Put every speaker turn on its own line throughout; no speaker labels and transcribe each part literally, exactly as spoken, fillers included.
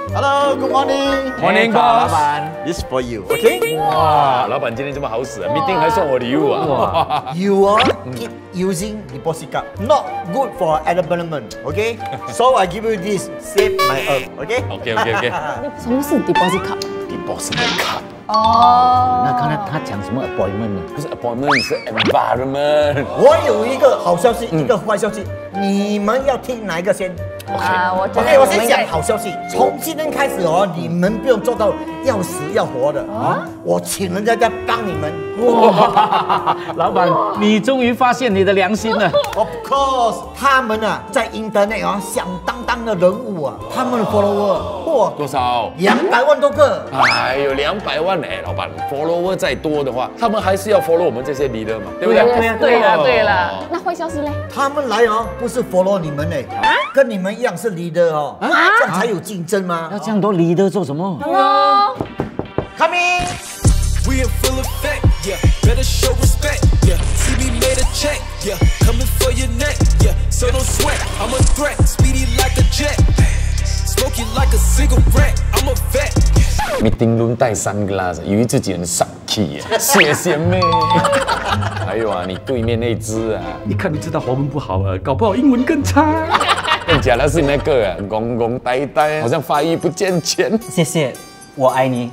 Hello, good morning.
Morning,
boss.
老板
This for you, okay?
哇，老板今天这么好使啊 ，meeting 还送我礼物啊！
You are keep using deposit card, not good for abandonment, okay? So I give you this, save my earth, okay?
OK OK OK。
什么是 deposit card？
Deposit card
哦，
那刚才他讲什么 appointment 呢？
不是 appointment， 是 environment。
我有一个好消息，一个坏消息，你们要听哪一个先？
啊，我觉得
OK， 我先
们应该
讲好消息。从今天开始哦，你们不用做到要死要活的啊！我请人家在帮你们。
哇，老板，你终于发现你的良心了。
Of course， 他们啊，在 Internet 啊，响当当的人物啊，他们的 follower， 嚯，
多少？
两百万多个。
哎呦，两百万哎，老板 ，follower 再多的话，他们还是要 follow 我们这些 leader 嘛，对不对？
对呀对了对了，那坏消息嘞？
他们来哦，不是 follow 你们嘞，跟你们一样是 leader 哦，这样才有竞争吗？
要这样多 leader 做什么？
Hello，
Coming。
We in full effect, yeah. Better show respect, yeah. See me made a check, yeah. Coming for your neck, yeah. So don't sweat, I'm a threat. Speedy like a jet, smoking like a cigarette. I'm a vet.
meeting room 戴 sunglass， 以为自己很傻气啊！谢谢妹。还有啊，你对面那只啊，
一看就知道华文不好啊，搞不好英文更差。
更假的是那个啊，懵懵呆呆，好像发育不健全。
谢谢，我爱你。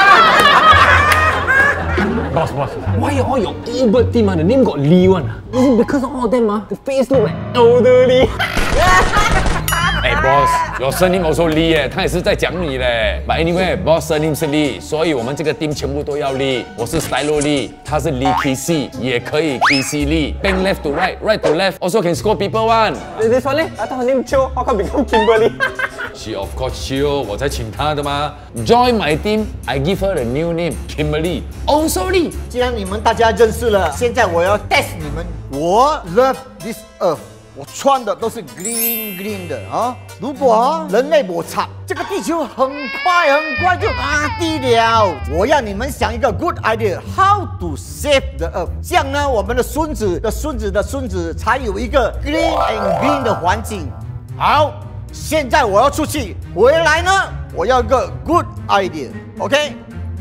Boss, boss, why all your Uber team ah, the name got Lee one? Is it because of all of them ah? The face look like elderly.
哎 ，boss， your surname also Lee 哎，他也是在讲你嘞。But anyway，boss surname 是 Lee， 所以我们这个 team 全部都要 Lee。我是 Stylo Lee， 他是 Lee Kissy， 也可以 Kissy Lee。Bang left to right, right to left, also can score people one.
This one, I thought her name Cho. How come become Kimberly?
She of course chill， 我才请她的嘛。Join my team, I give her a new name, Kimberly. Also Lee。
既然你们大家认识了，现在我要 test 你们。我 love this earth， 我穿的都是 green green 的啊。如果啊人类摩擦，这个地球很快很快就阿地了。我让你们想一个 good idea，how to save the earth。这样呢，我们的孙子的孙子的孙子才有一个 green and green 的环境。好，现在我要出去，回来呢，我要一个 good idea，OK？、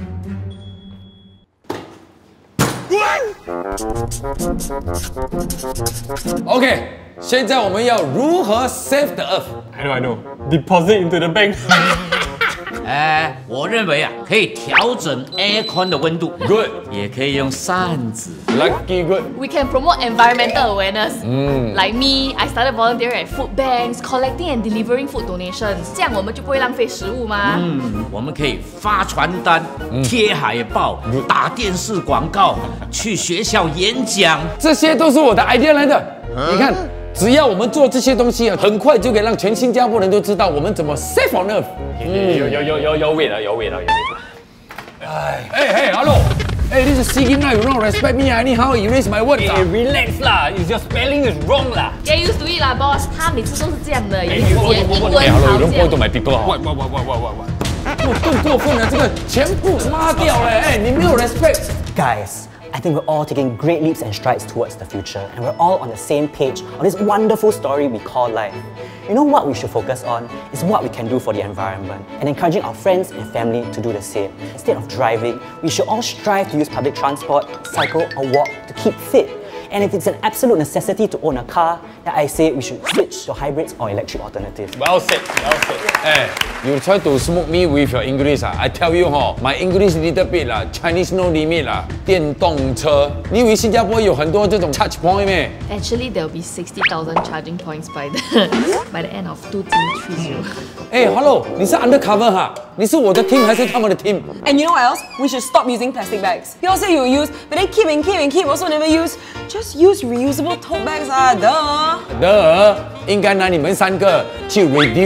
OK， 现在我们要如何 save the earth？
I know, I know. Deposit into the bank.
哎，我认为啊，可以调整 aircon 的温度
Good，
也可以用扇子。
Lucky good。
We can promote environmental awareness. Like me, I started volunteering at food banks, collecting and delivering food donations. 这样我们就不会浪费食物吗？
嗯，我们可以发传单、贴海报、打电视广告、去学校演讲。
这些都是我的 idea 来的。你看，只要我们做这些东西啊，很快就可以让全新加坡人都知道我们怎么 save on earth。
有有有有有味了，有味了，有味了。
哎哎，hello， 哎，this is Sigin lah，you don't respect me anyhow erase my words 啊。
Hey, relax 啦 ，is your spelling is wrong 啦。
Get used to it 啦 ，boss。他每次都是这样的，语言英文
哎，hello，you
好
don't
这
point to
样。
my people 啊。喂喂喂喂喂喂喂，我更过分了，这个全部抹掉了，哎，你没有 respect。
Guys, I think we're all taking great leaps and strides towards the future, and we're all on the same page on this wonderful story we call life. You know what we should focus on is what we can do for the environment, and encouraging our friends and family to do the same. Instead of driving, we should all strive to use public transport, cycle or walk to keep fit. And if it's an absolute necessity to own a car, then I say we should switch to hybrids or electric alternatives.
Well said, well said.
哎，you try to smoke me with your English 啊 ？I tell you 哈，my English little bit 啦 ，Chinese no limit 啦。电动车，你以为新加坡有很多这种 charge point 咩？
Actually, there will be sixty thousand charging points by the by the end of two thousand thirty.
哎，hello， 你是 undercover 哈？你是我的 team 还是他们的 team？
And you know what else? We should stop using plastic bags. You all say you use, but then keep and keep and keep, also never use. Just use reusable tote bags ah, duh.
的，应该拿你们三个去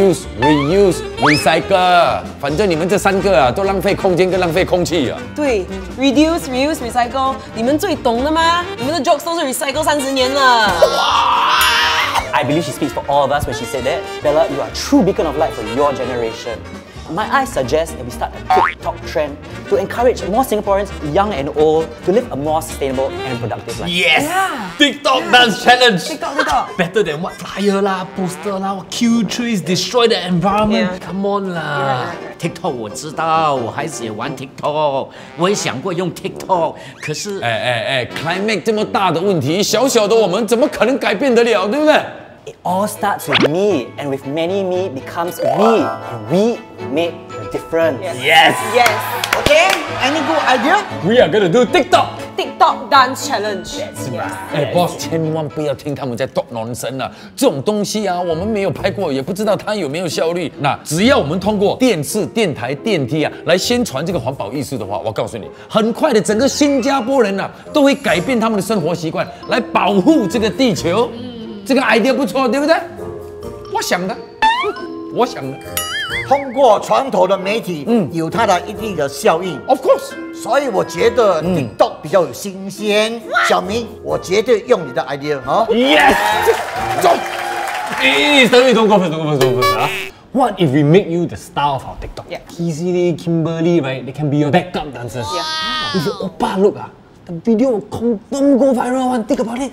reduce、reuse、recycle。反正你们这三个啊，都浪费空间跟浪费空气啊。
对 ，reduce, reuse, recycle， 你们最懂的吗？你们的 jokes 都是 recycle 三十年了。
I believe she speaks for all of us when she said that. Bella, you are a true beacon of light for your generation. Might I suggest that we start a TikTok trend to encourage more Singaporeans, young and old, to live a more sustainable and productive life?
Yes!
Yeah.
TikTok dance challenge!
TikTok, TikTok.
Better than what flyer lah, poster lah, what kill trees, destroy the environment.
Yeah.
Come on lah. TikTok 我知道，我孩子也玩 TikTok， 我也想过用 TikTok， 可是
哎哎哎 ，climate 这么大的问题，小小的我们怎么可能改变得了，对不对？
It all starts with me, and with many me becomes we, and we make a difference.
Yes!
Yes.
Okay, any good idea?
We are gonna do TikTok。
TikTok dance challenge.
是吧？
哎 ，boss， 千万不要听他们在 talk nonsense 啊！这种东西啊，我们没有拍过，也不知道它有没有效率。那只要我们通过电视、电台、电梯啊，来宣传这个环保意识的话，我告诉你，很快的，整个新加坡人啊，都会改变他们的生活习惯，来保护这个地球。这个 idea 不错，对不对？我想的，我想的。
通过传统的媒体，嗯，有它的一定的效应。
Of course。
所以我觉得 TikTok 比较有新鲜。小明，我绝对用你的 idea 啊
Yes， 走。
Hey, stop it, don't go first, don't go first, don't go first. Huh? What if we make you the star of our TikTok?
Yeah.
Kizzy, Kimberly, right? They can be your backup dancers.
Yeah.
If your oppa look, ah, the video will confirm go viral one. Think about it.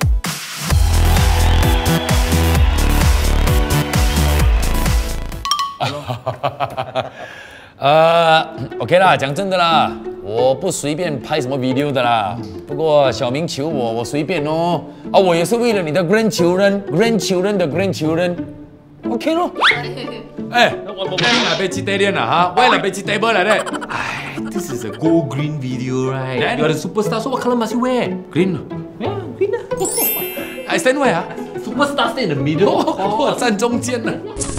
呃 ，OK 啦，讲真的啦，我不随便拍什么 video 的啦。不过小明求我，我随便哦。啊，我也是为了你的 grandchildren，grandchildren 的 grandchildren，OK 咯。哎，
我我我哪边记得练了哈？我哪边记得不来的？哎 ，This is a go green video, right? Then you're the superstar, so what color must you wear? Green. Yeah, green. I stand where 啊 ？Superstar stay in the middle. 我站中间呢。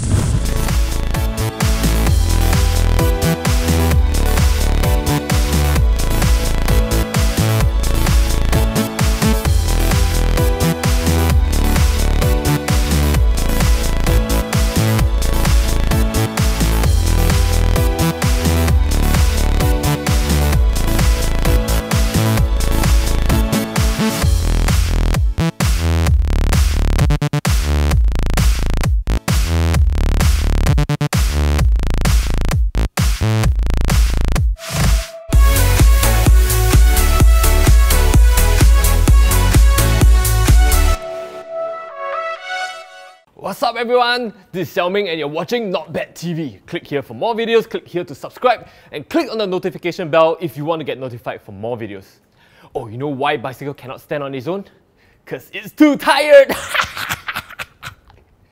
What's up everyone? This is Xiaoming and you're watching Not Bad T V. Click here for more videos, click here to subscribe, and click on the notification bell if you want to get notified for more videos. Oh, you know why Bicycle cannot stand on his own? Cause it's too tired!